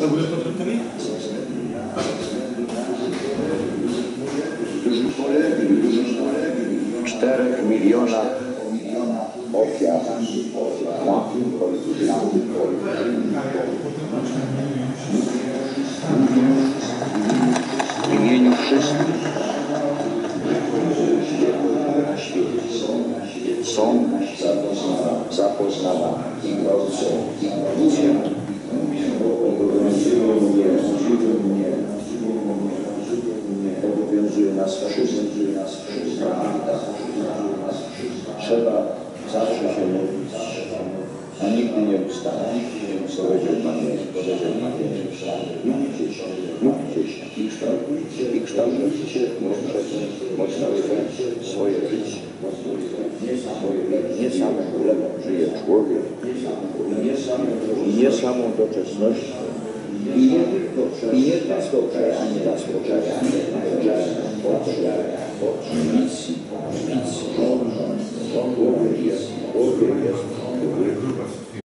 W 4 milionach ofiar w imieniu wszystkich na świecie są zapoznawana i gwałcą, i obowiązuje nas wszystkich. Trzeba zawsze się modlić, a nigdy nie ustać. Powiedział Pan Jezus, módlcie się i kształtujcie mocno swoje życie. Nie samym chlebem żyje człowiek i nie samą doczesnością i nie tylko przejanie misji, rządu jest